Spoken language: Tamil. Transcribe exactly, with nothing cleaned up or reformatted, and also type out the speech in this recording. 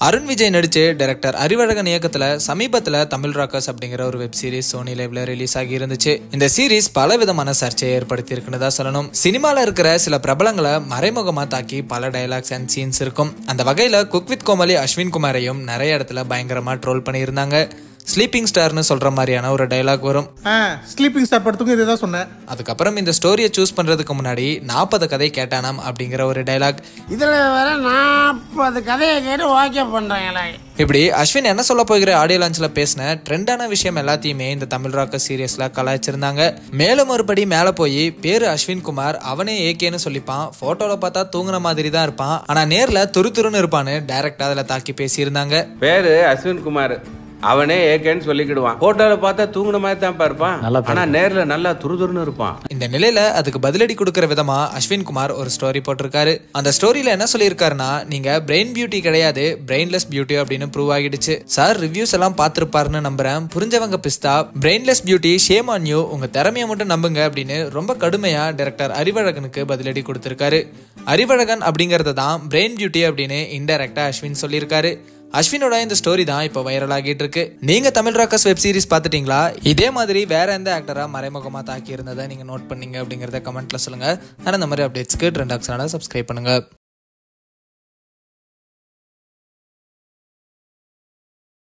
அருண் விஜய் நடிச்சு டைரக்டர் அறிவழகன் இயக்கத்துல சமீபத்துல தமிழ்ராக்கர்ஸ் அப்படிங்கிற ஒரு வெப் சீரிஸ் சோனி லைவ்ல ரிலீஸ் ஆகி இருந்துச்சு. இந்த சீரிஸ் பல விதமான சர்ச்சையை ஏற்படுத்தி இருக்குன்னு தான் சொல்லணும். சினிமால இருக்கிற சில பிரபலங்களை மறைமுகமா தாக்கி பல டயலாக்ஸ் அண்ட் சீன்ஸ் இருக்கும். அந்த வகையில குக் வித் கோமாளி அஸ்வின் குமாரையும் நிறைய இடத்துல பயங்கரமா ட்ரோல் பண்ணியிருந்தாங்க. ஸ்லீப்பிங் ஸ்டார்னு சொல்ற மாதிரியான ஒரு டைலாக் வரும். ஸ்லீப்பிங் ஸ்டார் படத்துக்கு இதுதான் சொன்னேன். அதுக்கப்புறம் இந்த ஸ்டோரியை சூஸ் பண்றதுக்கு முன்னாடி நாற்பது கதை கேட்டானாம் அப்படிங்கிற ஒரு டைலாக். இதுல வேற நாற்பது கதையை கேட்டு ஓகே பண்றாங்களே. இப்படி அஸ்வின் என்ன சொல்ல போகிற ஆடியோ லான்ச்ல பேசின ட்ரெண்டான விஷயம் எல்லாத்தையுமே இந்த தமிழ் ராக்கர் சீரியஸ்ல கலாய்ச்சிருந்தாங்க. மேலும் ஒருபடி மேல போய் பேரு அஸ்வின் குமார், அவனே ஏகேன்னு சொல்லிப்பான், போட்டோல பார்த்தா தூங்குன மாதிரி தான் இருப்பான், ஆனா நேர்ல துரு துருன்னு இருப்பான்னு டைரக்டா அதுல தாக்கி பேசியிருந்தாங்க. பேரு அஸ்வின் குமார், அவனே ஏகேன்னு சொல்லிக்கிடுவான், போட்டோல பார்த்தா தூங்குன மாதிரி தான் இருப்பான், ஆனா நேர்ல நல்லா துருதுருன்னு இருப்பான். இந்த நிலையில அதுக்கு பதிலடி கொடுக்கற விதமா அஸ்வின் குமார் ஒரு ஸ்டோரி போட்டிருக்காரு. அந்த ஸ்டோரியில என்ன சொல்லியிருக்காருன்னா, நீங்க பிரெயின் பியூட்டி கிடையாது, பிரெயின்லெஸ் பியூட்டி அப்படின்னு ப்ரூவ் ஆகிடுச்சு சார். ரிவ்யூஸ் எல்லாம் பார்த்திருப்பாருன்னு நம்புறேன். புரிஞ்சவங்க பிஸ்தா, brainless beauty, shame on you, உங்க திறமையை மட்டும் நம்புங்க அப்படின்னு ரொம்ப கடுமையா டைரக்டர் அறிவழகனுக்கு பதிலடி கொடுத்திருக்காரு. அறிவழகன் அப்படிங்கறத தான் பிரெயின் பியூட்டி அப்படின்னு இன்டைரக்டா அஸ்வின் சொல்லியிருக்காரு. அஸ்வினோட இந்த ஸ்டோரி தான் இப்போ வைரல் ஆகிட்டு இருக்கு. நீங்க தமிழ் ராக்கர்ஸ் வெப் சீரிஸ் பார்த்துட்டீங்களா? இதே மாதிரி வேற எந்த ஆக்டரா மறைமுகமா தாக்கி இருந்ததை நீங்க நோட் பண்ணீங்க அப்படிங்கறத கமெண்ட்ல சொல்லுங்க. ஆனா இந்த மாதிரி அப்டேட்ஸ்க்கு ட்ரெண்ட் ஆக்ஸான சப்ஸ்கிரைப் பண்ணுங்க.